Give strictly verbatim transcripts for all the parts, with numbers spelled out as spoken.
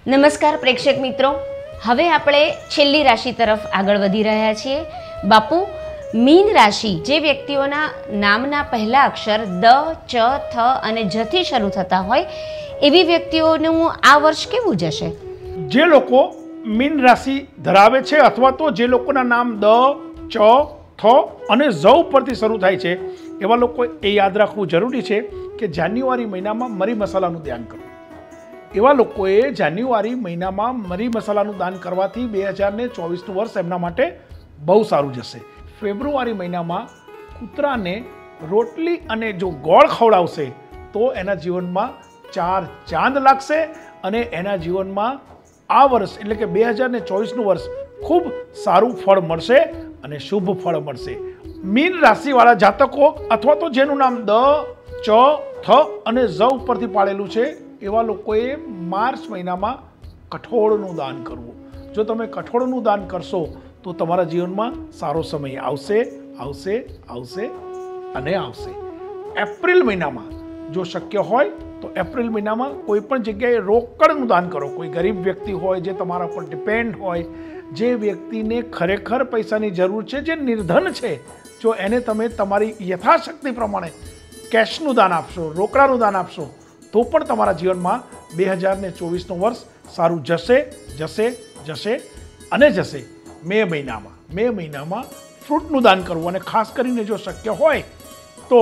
નમસ્કાર પ્રેક્ષક મિત્રો, હવે આપણે છેલ્લી રાશિ તરફ આગળ વધી રહ્યા છીએ. બાપુ, મીન રાશિ જે વ્યક્તિઓના નામના પહેલા અક્ષર દ, ચ, થ અને જ થી શરૂ થતા હોય એવી વ્યક્તિઓનું આ વર્ષ કેવું જશે? જે લોકો મીન રાશિ ધરાવે છે અથવા તો જે લોકોના નામ દ, ચ, થ અને ઝ ઉપરથી શરૂ થાય છે એવા લોકો એ યાદ રાખવું જરૂરી છે કે જાન્યુઆરી મહિનામાં મરી મસાલાનું ધ્યાન કરવું. એવા લોકોએ જાન્યુઆરી મહિનામાં મરી મસાલાનું દાન કરવાથી બે હજાર ને ચોવીસનું વર્ષ એમના માટે બહુ સારું જશે. ફેબ્રુઆરી મહિનામાં કૂતરાને રોટલી અને જો ગોળ ખવડાવશે તો એના જીવનમાં ચાર ચાંદ લાગશે અને એના જીવનમાં આ વર્ષ એટલે કે બે હજાર ને ચોવીસનું વર્ષ ખૂબ સારું ફળ મળશે અને શુભ ફળ મળશે. મીન રાશિવાળા જાતકો અથવા તો જેનું નામ દ, ચ, થ અને ઝ ઉપરથી પાડેલું છે એવા લોકોએ માર્ચ મહિનામાં કઠોળનું દાન કરવું. જો તમે કઠોળનું દાન કરશો તો તમારા જીવનમાં સારો સમય આવશે આવશે આવશે અને આવશે. એપ્રિલ મહિનામાં જો શક્ય હોય તો એપ્રિલ મહિનામાં કોઈ પણ જગ્યાએ રોકડનું દાન કરો. કોઈ ગરીબ વ્યક્તિ હોય જે તમારા પર ડિપેન્ડ હોય, જે વ્યક્તિને ખરેખર પૈસાની જરૂર છે, જે નિર્ધન છે, જો એને તમે તમારી યથાશક્તિ પ્રમાણે કેશનું દાન આપશો, રોકડાનું દાન આપશો તો પણ તમારા જીવનમાં બે હજાર ને ચોવીસનું વર્ષ સારું જશે જશે જશે અને જશે. મે મહિનામાં મે મહિનામાં ફ્રૂટનું દાન કરવું અને ખાસ કરીને જો શક્ય હોય તો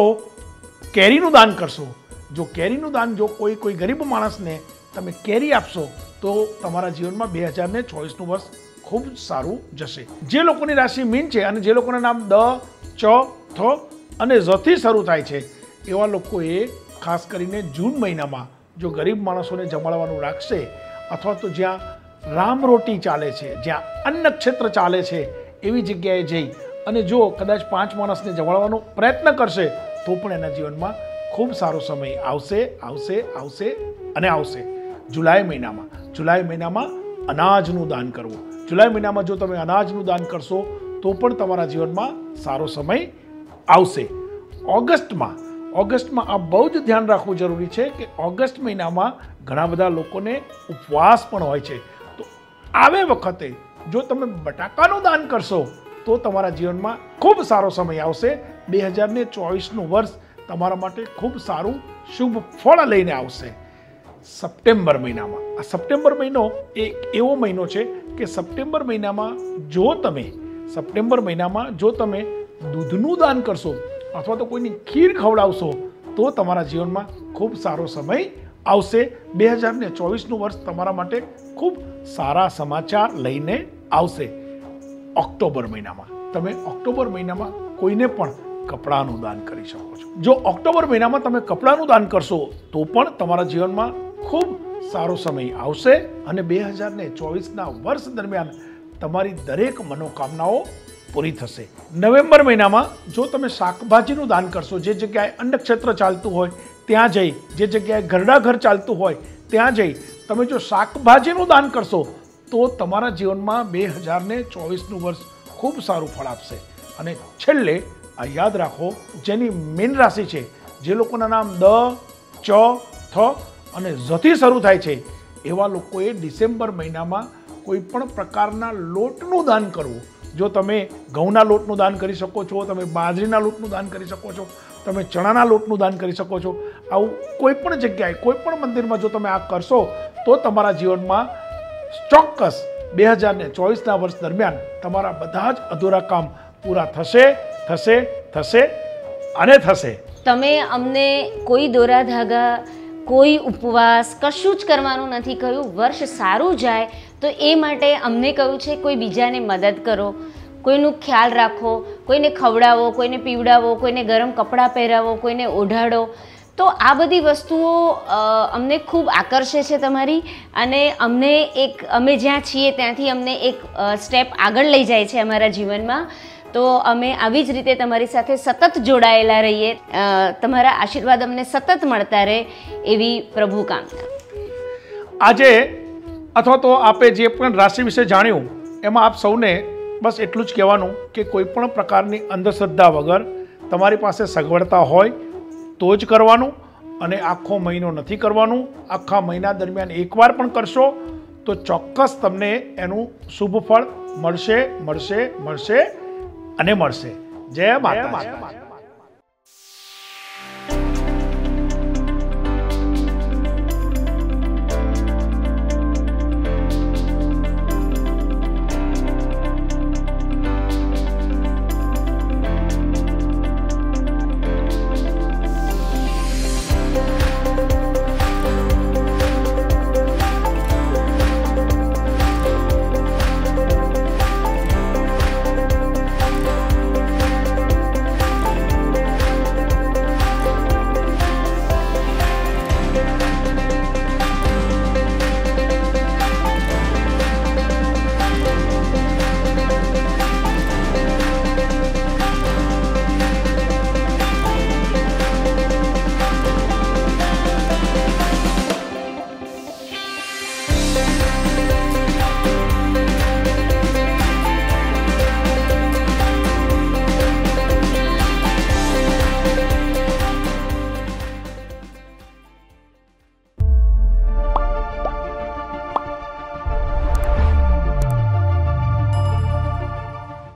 કેરીનું દાન કરશો. જો કેરીનું દાન જો કોઈ કોઈ ગરીબ માણસને તમે કેરી આપશો તો તમારા જીવનમાં બે હજાર ને ચોવીસનું વર્ષ ખૂબ સારું જશે. જે લોકોની રાશિ મીન છે અને જે લોકોના નામ દ, ચ, થ અને ઝથી શરૂ થાય છે એવા લોકોએ ખાસ કરીને જૂન મહિનામાં જો ગરીબ માણસોને જમાડવાનું રાખશે અથવા તો જ્યાં રામરોટી ચાલે છે, જ્યાં અન્ન ક્ષેત્ર ચાલે છે એવી જગ્યાએ જઈ અને જો કદાચ પાંચ માણસને જમાડવાનો પ્રયત્ન કરશે તો પણ એના જીવનમાં ખૂબ સારો સમય આવશે આવશે આવશે અને આવશે. જુલાઈ મહિનામાં જુલાઈ મહિનામાં અનાજનું દાન કરવું. જુલાઈ મહિનામાં જો તમે અનાજનું દાન કરશો તો પણ તમારા જીવનમાં સારો સમય આવશે. ઓગસ્ટમાં ઓગસ્ટમાં આ બહુ જ ધ્યાન રાખવું જરૂરી છે કે ઓગસ્ટ મહિનામાં ઘણા બધા લોકોને ઉપવાસ પણ હોય છે. તો આવે વખતે જો તમે બટાકાનું દાન કરશો તો તમારા જીવનમાં ખૂબ સારો સમય આવશે. બે હજાર ને ચોવીસનું વર્ષ તમારા માટે ખૂબ સારું શુભ ફળ લઈને આવશે. સપ્ટેમ્બર મહિનામાં આ સપ્ટેમ્બર મહિનો એક એવો મહિનો છે કે સપ્ટેમ્બર મહિનામાં જો તમે સપ્ટેમ્બર મહિનામાં જો તમે દૂધનું દાન કરશો અથવા તો કોઈની ખીર ખવડાવશો તો તમારા જીવનમાં ખૂબ સારો સમય આવશે. બે હજાર ને ચોવીસનું વર્ષ તમારા માટે ખૂબ સારા સમાચાર લઈને આવશે. ઓક્ટોબર મહિનામાં તમે ઓક્ટોબર મહિનામાં કોઈને પણ કપડાનું દાન કરી શકો છો. જો ઓક્ટોબર મહિનામાં તમે કપડાનું દાન કરશો તો પણ તમારા જીવનમાં ખૂબ સારો સમય આવશે અને બે હજાર ને ચોવીસના વર્ષ દરમિયાન તમારી દરેક મનોકામનાઓ પૂરી થશે. નવેમ્બર મહિનામાં જો તમે શાકભાજીનું દાન કરશો, જે જગ્યાએ અન્નક્ષેત્ર ચાલતું હોય ત્યાં જઈ, જે જગ્યાએ ઘરડા ઘર ચાલતું હોય ત્યાં જઈ તમે જો શાકભાજીનું દાન કરશો તો તમારા જીવનમાં બે હજાર ને ચોવીસનું વર્ષ ખૂબ સારું ફળ આપશે. અને છેલ્લે આ યાદ રાખો, જેની મીન રાશિ છે, જે લોકોના નામ દ, ચ, થ અને ઝથી શરૂ થાય છે એવા લોકોએ ડિસેમ્બર મહિનામાં કોઈ પણ પ્રકારના લોટનું દાન કરવું. જો તમે ઘઉંના લોટનું દાન કરી શકો છો, તમે બાજરીના લોટનું દાન કરી શકો છો, તમે ચણાના લોટનું દાન કરી શકો છો. આવું કોઈ પણ જગ્યાએ કોઈ પણ મંદિરમાં જો તમે આ કરશો તો તમારા જીવનમાં ચોક્કસ બે હજાર ને ચોવીસના વર્ષ દરમિયાન તમારા બધા જ અધૂરા કામ પૂરા થશે થશે થશે અને થશે. તમે અમને કોઈ દોરા ધાગા, કોઈ ઉપવાસ કશું જ કરવાનું નથી કહ્યું. વર્ષ સારું જાય તો એ માટે અમને કહ્યું છે કોઈ બીજાને મદદ કરો, કોઈનું ખ્યાલ રાખો, કોઈને ખવડાવો, કોઈને પીવડાવો, કોઈને ગરમ કપડાં પહેરાવો, કોઈને ઓઢાડો. તો આ બધી વસ્તુઓ અમને ખૂબ આકર્ષે છે તમારી અને અમને એક અમે જ્યાં છીએ ત્યાંથી અમને એક સ્ટેપ આગળ લઈ જાય છે અમારા જીવનમાં. તો અમે આવી જ રીતે તમારી સાથે સતત જોડાયેલા રહીએ. તમારા આશીર્વાદ અમને સતત મળતા રહે એવી પ્રભુ કામના. આજે અથવા તો આપે જે પણ રાશિ વિશે જાણ્યું એમાં આપ સૌને બસ એટલું જ કહેવાનું કે કોઈ પણ પ્રકારની અંધશ્રદ્ધા વગર તમારી પાસે સગવડતા હોય તો જ કરવાનું અને આખો મહિનો નથી કરવાનું. આખા મહિના દરમિયાન એકવાર પણ કરશો તો ચોક્કસ તમને એનું શુભ ફળ મળશે મળશે મળશે અને મળશે. જય માતા.